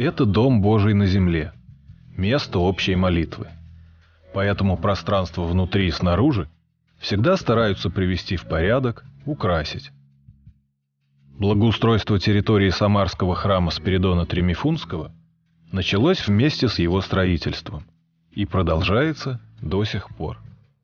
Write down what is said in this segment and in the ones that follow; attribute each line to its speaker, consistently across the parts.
Speaker 1: это дом Божий на земле, место общей молитвы. Поэтому пространство внутри и снаружи всегда стараются привести в порядок, украсить. Благоустройство территории Самарского храма Спиридона Тремифунского началось вместе с его строительством и продолжается до сих пор.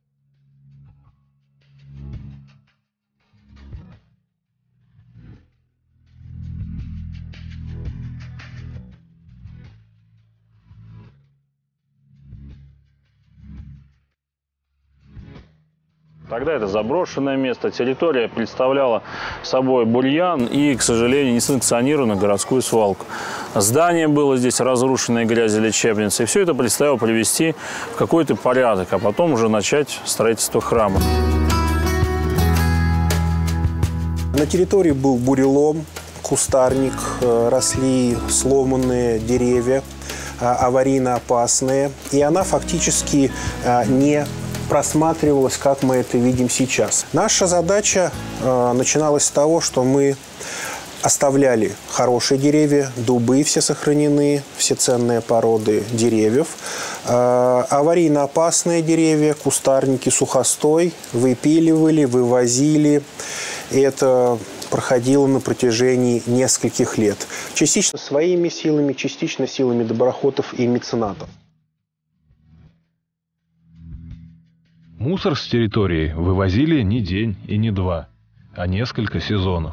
Speaker 2: Тогда это заброшенное место, территория представляла собой бурьян и, к сожалению, несанкционированную городскую свалку. Здание было здесь разрушенное, грязелечебница, и все это предстояло привести в какой-то порядок, а потом уже начать строительство храма.
Speaker 3: На территории был бурелом, кустарник, росли сломанные деревья, аварийно опасные, и она фактически не просматривалась, как мы это видим сейчас. Наша задача начиналась с того, что мы оставляли хорошие деревья, дубы все сохранены, все ценные породы деревьев, аварийно опасные деревья, кустарники, сухостой выпиливали, вывозили. И это проходило на протяжении нескольких лет. Частично своими силами, частично силами доброходов и меценатов.
Speaker 1: Мусор с территории вывозили не день и не два, а несколько сезонов.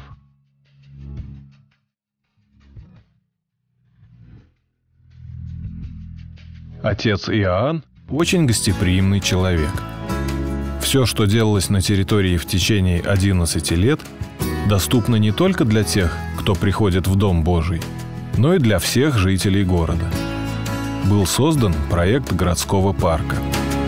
Speaker 1: Отец Иоанн очень гостеприимный человек. Все, что делалось на территории в течение 11 лет, доступно не только для тех, кто приходит в Дом Божий, но и для всех жителей города. Был создан проект городского парка.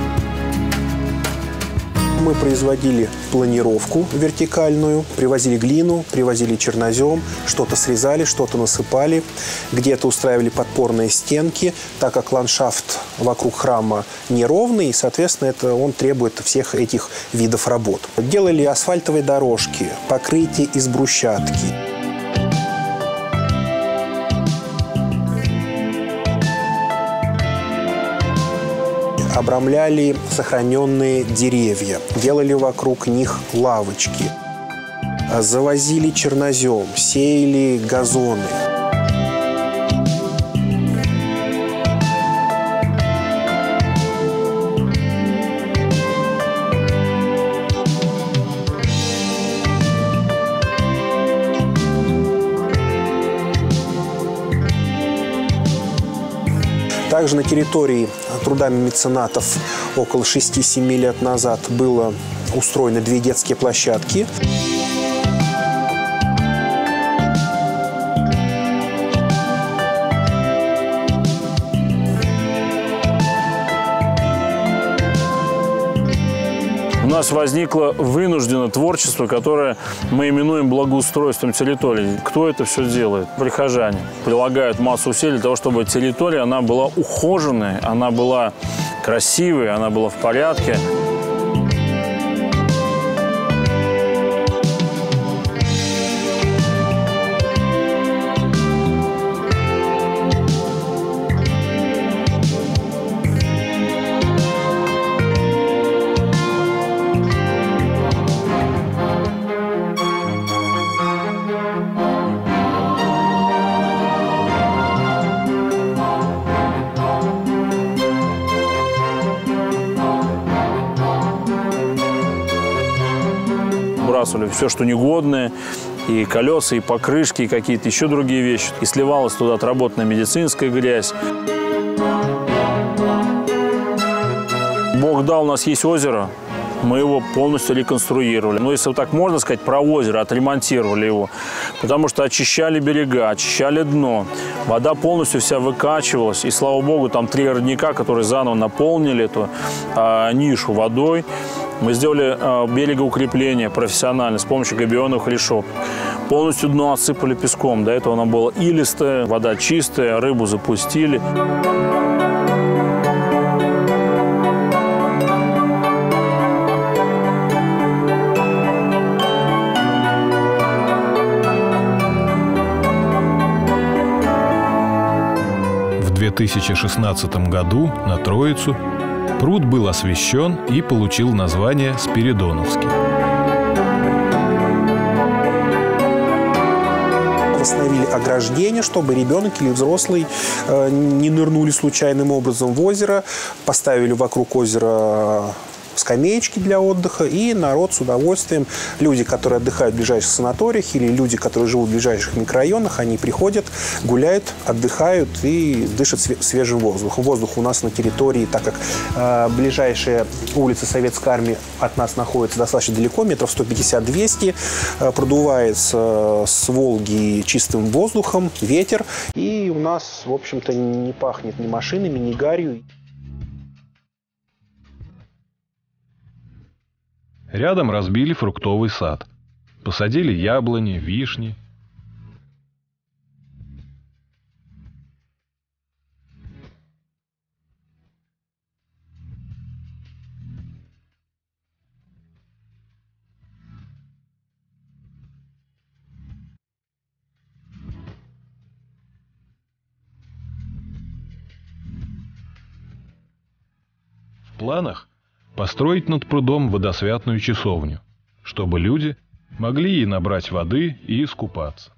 Speaker 3: Мы производили планировку вертикальную, привозили глину, привозили чернозем, что-то срезали, что-то насыпали, где-то устраивали подпорные стенки, так как ландшафт вокруг храма неровный, и, соответственно, он требует всех этих видов работ. Делали асфальтовые дорожки, покрытие из брусчатки. Обрамляли сохраненные деревья, делали вокруг них лавочки, завозили чернозем, сеяли газоны. Также на территории трудами меценатов около 6-7 лет назад было устроено 2 детские площадки.
Speaker 2: У нас возникло вынужденное творчество, которое мы именуем благоустройством территории. Кто это все делает? Прихожане. Прилагают массу усилий для того, чтобы территория она была ухоженной, она была красивой, она была в порядке. Выбрасывали все, что негодное, и колеса, и покрышки, и какие-то еще другие вещи. И сливалась туда отработанная медицинская грязь. Бог дал, у нас есть озеро, мы его полностью реконструировали. Ну, если так можно сказать, про озеро, отремонтировали его. Потому что очищали берега, очищали дно. Вода полностью вся выкачивалась. И, слава богу, там 3 родника, которые заново наполнили эту нишу водой. Мы сделали берегоукрепление профессионально с помощью габионовых решеток. Полностью дно осыпали песком. До этого оно было илистое, вода чистая, рыбу запустили.
Speaker 1: 2016 году на Троицу пруд был освящен и получил название Спиридоновский.
Speaker 3: Установили ограждение, чтобы ребенок или взрослый не нырнули случайным образом в озеро. Поставили вокруг озера скамеечки для отдыха, и народ с удовольствием, люди, которые отдыхают в ближайших санаториях или люди, которые живут в ближайших микрорайонах, они приходят, гуляют, отдыхают и дышат свежим воздухом. Воздух у нас на территории, так как ближайшая улица Советской Армии от нас находится достаточно далеко, метров 150-200, продувается с Волги чистым воздухом, ветер, и у нас, в общем-то, не пахнет ни машинами, ни гарью.
Speaker 1: Рядом разбили фруктовый сад. Посадили яблони, вишни. В планах построить над прудом водосвятную часовню, чтобы люди могли и набрать воды, и искупаться.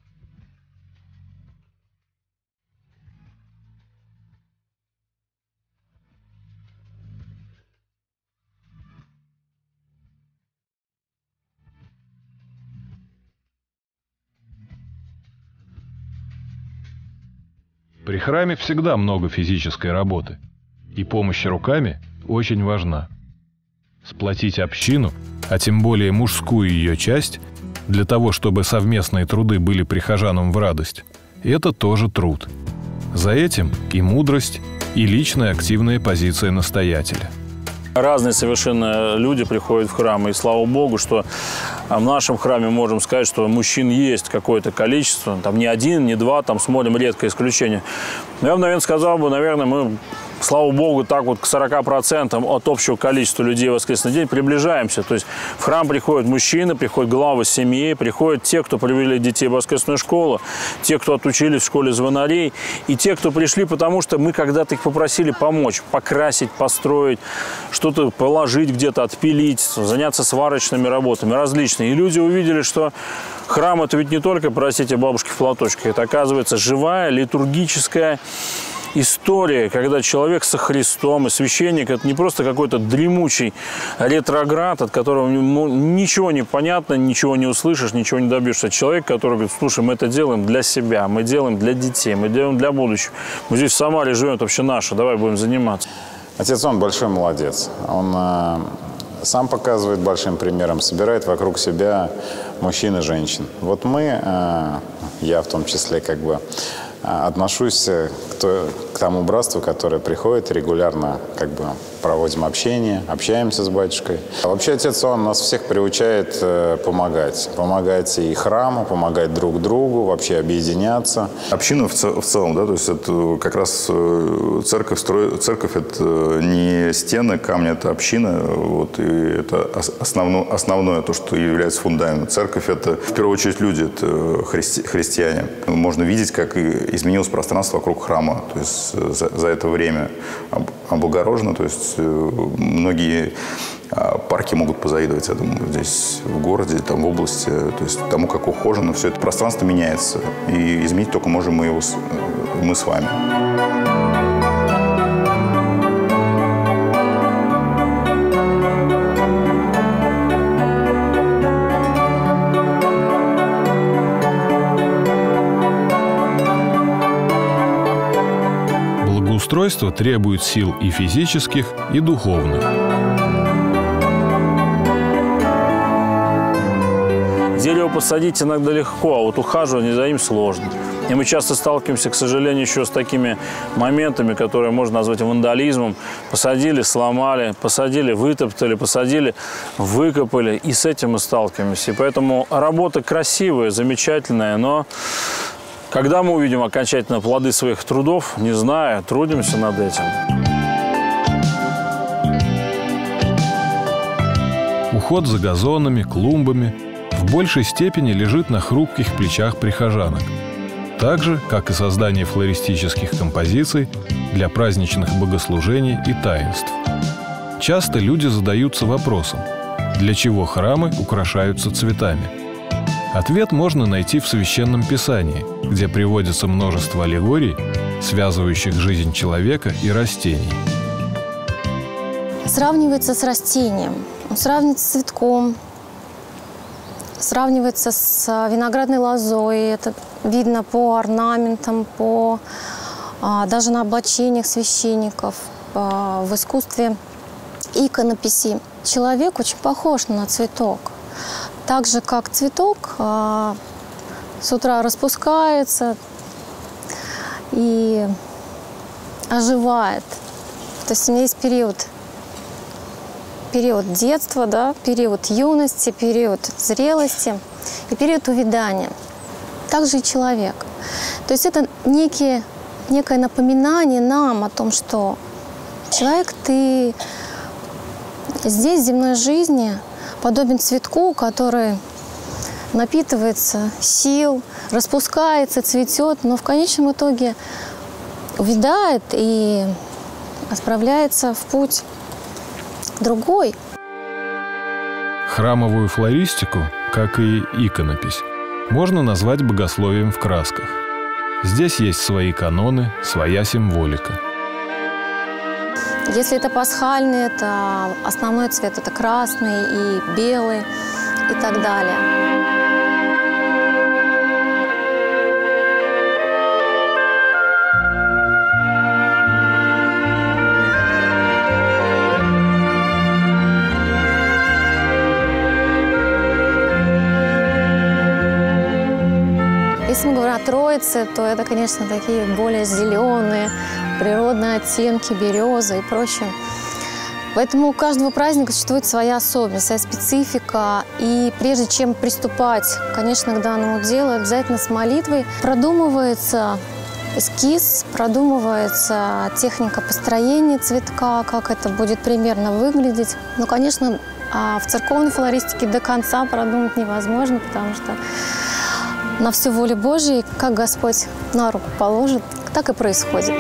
Speaker 1: При храме всегда много физической работы, и помощь руками очень важна. Сплотить общину, а тем более мужскую ее часть, для того, чтобы совместные труды были прихожанам в радость, это тоже труд. За этим и мудрость, и личная активная позиция настоятеля.
Speaker 2: Разные совершенно люди приходят в храм, и слава Богу, что в нашем храме можем сказать, что мужчин есть какое-то количество, там не один, не два, там смотрим редкое исключение. Но я бы, наверное, сказал бы, наверное, мы, слава Богу, так вот к 40% от общего количества людей в воскресный день приближаемся. То есть в храм приходят мужчины, приходят главы семьи, приходят те, кто привели детей в воскресную школу, те, кто отучились в школе звонарей, и те, кто пришли, потому что мы когда-то их попросили помочь, покрасить, построить, что-то положить где-то, отпилить, заняться сварочными работами различными. И люди увидели, что храм – это ведь не только, простите, бабушки в платочках, это, оказывается, живая литургическая история, когда человек со Христом, и священник – это не просто какой-то дремучий ретроград, от которого ничего не понятно, ничего не услышишь, ничего не добьешься. Человек, который говорит: слушай, мы это делаем для себя, мы делаем для детей, мы делаем для будущего. Мы здесь в Самаре живем, это вообще наше, давай будем заниматься.
Speaker 4: Отец, он большой молодец. Он сам показывает большим примером, собирает вокруг себя мужчин и женщин. Вот мы, я в том числе, как бы отношусь к тому братству, которое приходит регулярно, как бы проводим общение, общаемся с батюшкой. А вообще отец Иоанн нас всех приучает помогать. Помогать и храму, помогать друг другу, вообще объединяться.
Speaker 5: Община в целом, да, то есть это как раз церковь это не стены, камни, это община, вот, и это основное, то, что является фундаментом. Церковь – это в первую очередь люди, это христиане. Можно видеть, как изменилось пространство вокруг храма, то есть за это время облагорожено, то есть многие парки могут позавидовать этому здесь в городе, там в области, то есть тому, как ухожено, все это пространство меняется, и изменить только можем мы с вами.
Speaker 1: Устройство требует сил и физических, и духовных.
Speaker 2: Дерево посадить иногда легко, а вот ухаживание за ним сложно. И мы часто сталкиваемся, к сожалению, еще с такими моментами, которые можно назвать вандализмом. Посадили, сломали, посадили, вытоптали, посадили, выкопали. И с этим мы сталкиваемся. И поэтому работа красивая, замечательная, но когда мы увидим окончательно плоды своих трудов, не знаю, трудимся над этим.
Speaker 1: Уход за газонами, клумбами в большей степени лежит на хрупких плечах прихожанок. Так же, как и создание флористических композиций, для праздничных богослужений и таинств. Часто люди задаются вопросом, для чего храмы украшаются цветами? Ответ можно найти в Священном Писании, где приводится множество аллегорий, связывающих жизнь человека и растений.
Speaker 6: Сравнивается с растением, он сравнивается с цветком, сравнивается с виноградной лозой. Это видно по орнаментам, даже на облачениях священников, в искусстве иконописи. Человек очень похож на цветок. Так же, как цветок с утра распускается и оживает. То есть у меня есть период детства, да, период юности, период зрелости и период увядания. Также и человек. То есть это некое напоминание нам о том, что человек, ты здесь, в земной жизни, подобен цветку, который напитывается сил, распускается, цветет, но в конечном итоге увядает и отправляется в путь другой.
Speaker 1: Храмовую флористику, как и иконопись, можно назвать богословием в красках. Здесь есть свои каноны, своя символика.
Speaker 6: Если это пасхальный, это основной цвет, это красный и белый и так далее. Если мы говорим о Троице, то это, конечно, такие более зеленые, природные оттенки, березы и прочее. Поэтому у каждого праздника существует своя особенность, своя специфика. И прежде чем приступать, конечно, к данному делу, обязательно с молитвой продумывается эскиз, продумывается техника построения цветка, как это будет примерно выглядеть. Но, конечно, в церковной флористике до конца продумать невозможно, потому что на всю волю Божию, как Господь на руку положит, так и происходит.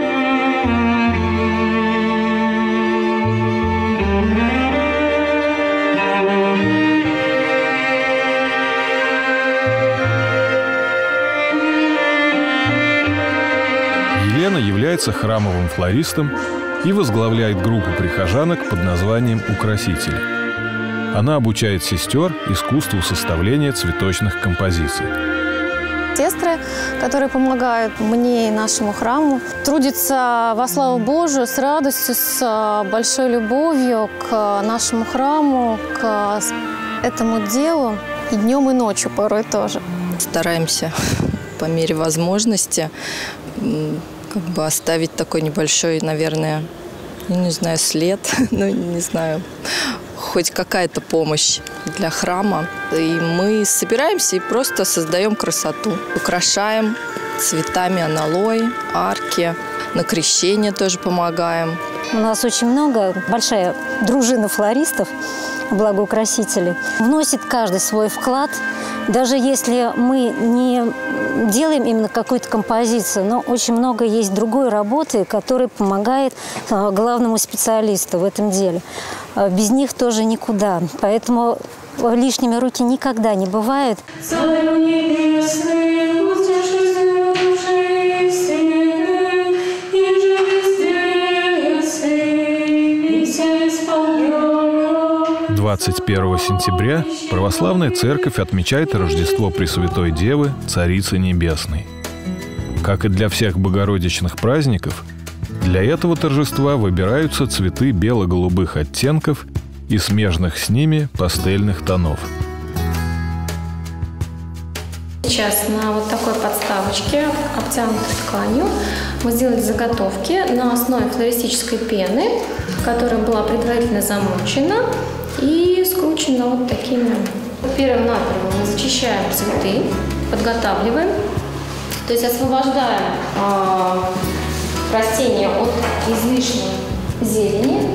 Speaker 1: Елена является храмовым флористом и возглавляет группу прихожанок под названием «Украсители». Она обучает сестер искусству составления цветочных композиций.
Speaker 6: Сестры, которые помогают мне и нашему храму, трудятся во славу Божию с радостью, с большой любовью к нашему храму, к этому делу и днем, и ночью порой тоже.
Speaker 7: Стараемся по мере возможности оставить такой небольшой, наверное, не знаю, след, не знаю, хоть какая-то помощь для храма. И мы собираемся и просто создаем красоту. Украшаем цветами аналой, арки. На крещение тоже помогаем.
Speaker 8: У нас очень большая дружина флористов, благоукрасителей. Вносит каждый свой вклад. Даже если мы не делаем именно какую-то композицию, но очень много есть другой работы, которая помогает главному специалисту в этом деле. Без них тоже никуда. Поэтому лишними руки никогда не бывает.
Speaker 9: Царю небесный, утеши души истины, и же везде ясы, и все исполняя.
Speaker 1: 21 сентября Православная Церковь отмечает Рождество Пресвятой Девы, Царицы Небесной. Как и для всех богородичных праздников, для этого торжества выбираются цветы бело-голубых оттенков и смежных с ними пастельных тонов.
Speaker 6: Сейчас на вот такой подставочке, обтянутой тканью, мы сделали заготовки на основе флористической пены, которая была предварительно замочена и скручена вот такими. Первым-наперво мы зачищаем цветы, подготавливаем, то есть освобождаем растения от излишней зелени.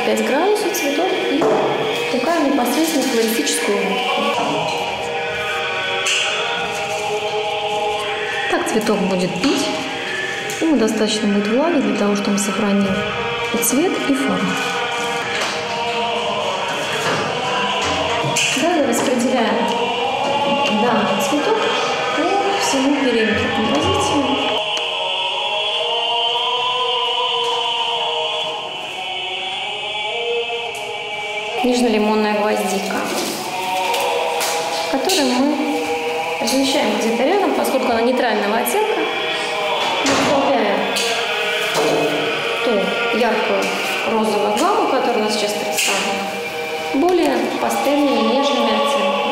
Speaker 6: 25 градусов цветок и такая непосредственно флористическую улыбку. Так цветок будет пить. Ему достаточно будет влаги для того, чтобы он сохранил и цвет, и форму. Далее распределяем данный цветок по всему периметру композиции. Нежно-лимонная гвоздика, которую мы размещаем где-то рядом, поскольку она нейтрального оттенка. Мы добавляем ту яркую розовую гамму, которая у нас сейчас представлена, более пастельными, нежными оттенками.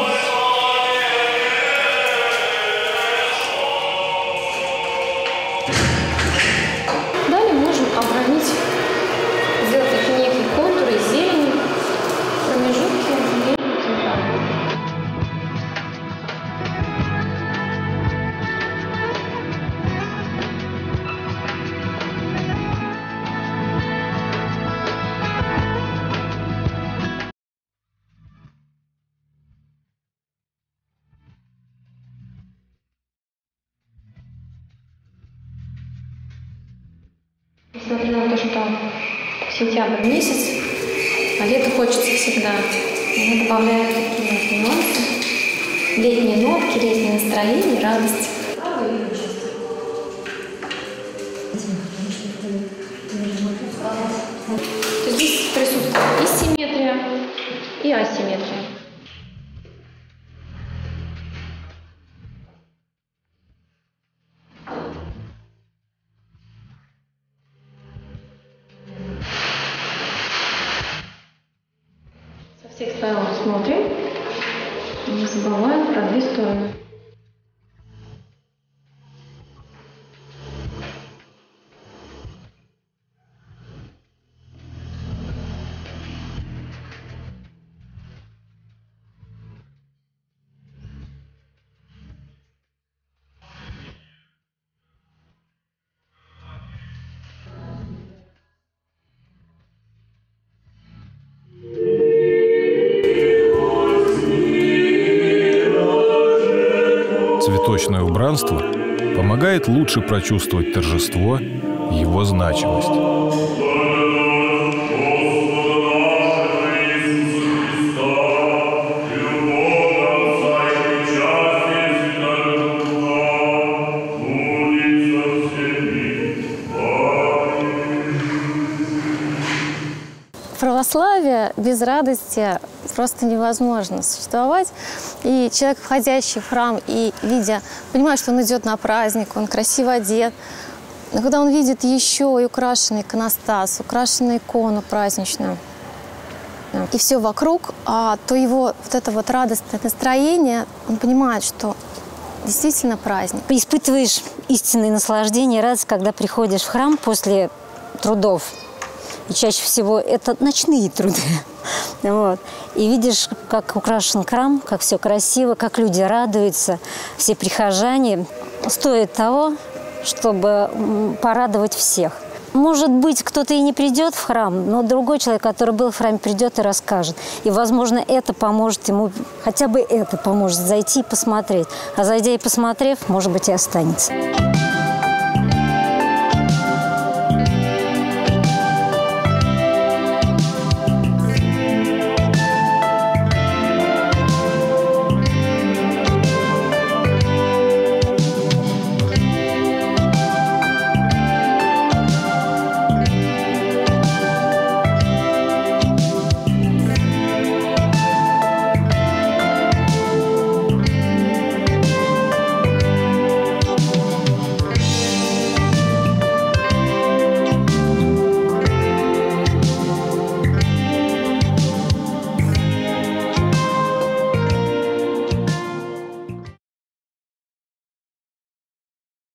Speaker 6: Далее можем обрамить, сделать некий контур из зелени, промежутки между цветами. Несмотря на то, что сентябрь месяц, а лето хочется всегда, мы добавляем такие нюансы, летние нотки, летнее настроение, радость. То здесь присутствует и симметрия, и асимметрия. Со всех сторон смотрим, не забываем про две стороны.
Speaker 1: Цветочное убранство помогает лучше прочувствовать торжество, его значимость.
Speaker 6: Православие без радости просто невозможно существовать. И человек, входящий в храм и видя, понимает, что он идет на праздник, он красиво одет. Но когда он видит еще и украшенный иконостас, украшенную икону праздничную, и все вокруг, то его вот это вот радостное настроение, он понимает, что действительно праздник.
Speaker 8: Испытываешь истинное наслаждение, радость, когда приходишь в храм после трудов. И чаще всего это ночные труды. Вот. И видишь, как украшен храм, как все красиво, как люди радуются, все прихожане. Стоит того, чтобы порадовать всех. Может быть, кто-то и не придет в храм, но другой человек, который был в храме, придет и расскажет. И, возможно, это поможет ему, хотя бы это поможет зайти и посмотреть. А зайдя и посмотрев, может быть, и останется.